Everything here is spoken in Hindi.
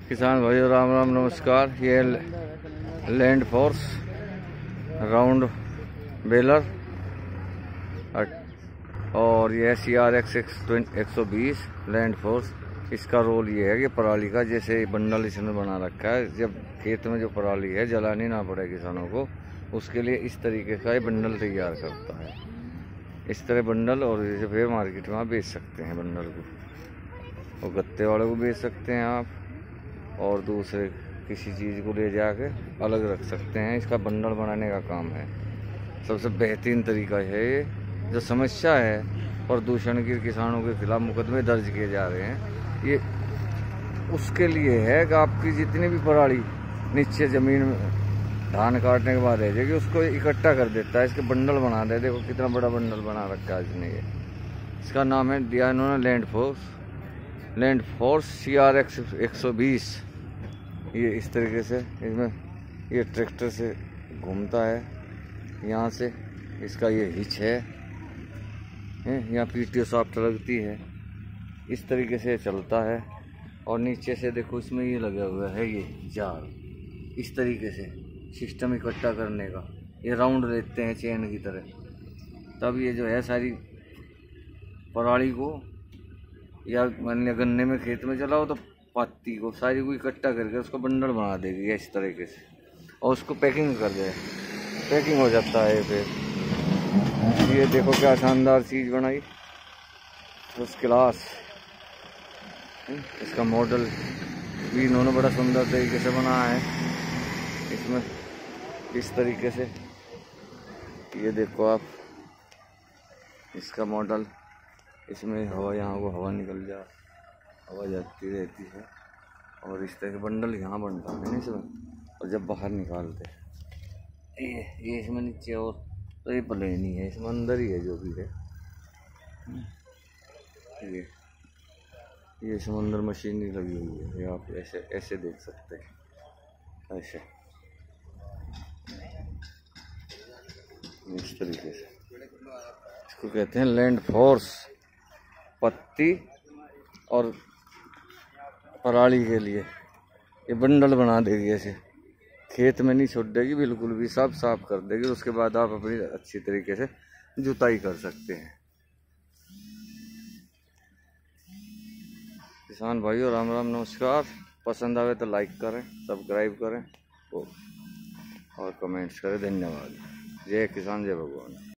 किसान भाइयों राम राम नमस्कार। ये लैंड फोर्स राउंड बेलर और ये CRX 120 लैंड फोर्स। इसका रोल ये है कि पराली का जैसे बंडल इसने बना रखा है, जब खेत में जो पराली है जलानी ना पड़े किसानों को, उसके लिए इस तरीके का ये बंडल तैयार करता है। इस तरह बंडल, और जैसे फिर मार्केट में आप बेच सकते हैं बंडल को, और गत्ते वाले को बेच सकते हैं आप, और दूसरे किसी चीज़ को ले जाके अलग रख सकते हैं। इसका बंडल बनाने का काम है। सबसे बेहतरीन तरीका है ये। जो समस्या है प्रदूषण की, किसानों के खिलाफ मुकदमे दर्ज किए जा रहे हैं, ये उसके लिए है कि आपकी जितनी भी पराली नीचे ज़मीन में धान काटने के बाद रह जाएगी, उसको इकट्ठा कर देता है, इसके बंडल बना दे। देखो कितना बड़ा बंडल बना रखा है इसने। ये इसका नाम है दिया इन्होंने लैंड फोर्स CRX 120। ये इस तरीके से इसमें ये ट्रैक्टर से घूमता है। यहाँ से इसका ये हिच है, यहाँ PTO सॉफ्ट लगती है, इस तरीके से चलता है। और नीचे से देखो इसमें ये लगा हुआ है ये जाल, इस तरीके से सिस्टम इकट्ठा करने का। ये राउंड लेते हैं चेन की तरह, तब ये जो है सारी पराली को, या मान लिया गन्ने में खेत में चलाओ तो पत्ती को सारी को इकट्ठा करके उसको बंडल बना देगी इस तरीके से, और उसको पैकिंग कर दे। पैकिंग हो जाता है। फिर ये देखो क्या शानदार चीज़ बनाई, फर्स्ट क्लास। इसका मॉडल भी इन्होंने बड़ा सुंदर तरीके से बनाया है। इसमें इस तरीके से ये देखो आप, इसका मॉडल, इसमें हवा, यहाँ को हवा निकल जा, हवा जाती रहती है, और इस तरह के बंडल यहाँ बनता है ना इसमें। और जब बाहर निकालते ये इसमें नीचे, और तो ये प्लेन ही है, इसमें अंदर ही है जो भी है। ये समंदर मशीनरी लगी हुई है, ये आप ऐसे ऐसे देख सकते हैं, ऐसे इस तरीके से। इसको कहते हैं लैंड फोर्स। पत्ती और पराली के लिए ये बंडल बना देगी, ऐसे खेत में नहीं छोड़ देगी, बिल्कुल भी सब साफ कर देगी। उसके बाद आप अपनी अच्छी तरीके से जुताई कर सकते हैं। किसान भाइयों राम राम नमस्कार। पसंद आवे तो लाइक करें, सब्सक्राइब करें और कमेंट्स करें। धन्यवाद। जय किसान जय भगवान।